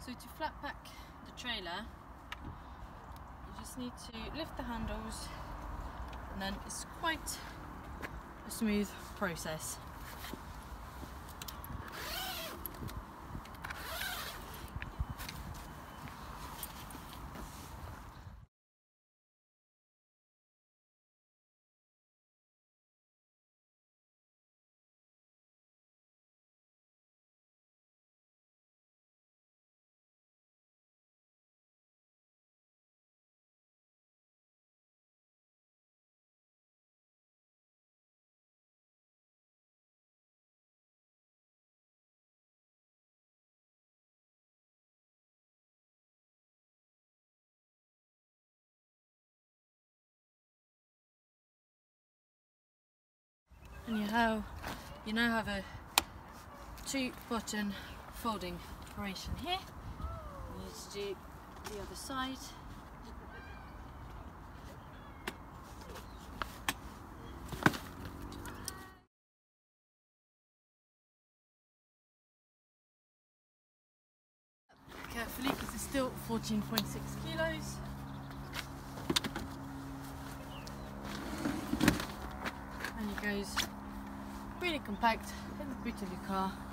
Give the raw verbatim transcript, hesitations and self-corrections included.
So to flat pack the trailer, you just need to lift the handles, and then it's quite a smooth process. And you have, you now have a two button folding operation here. You need to do the other side. Carefully, because it's still fourteen point six kilos. And it goes really compact in the boot of your car.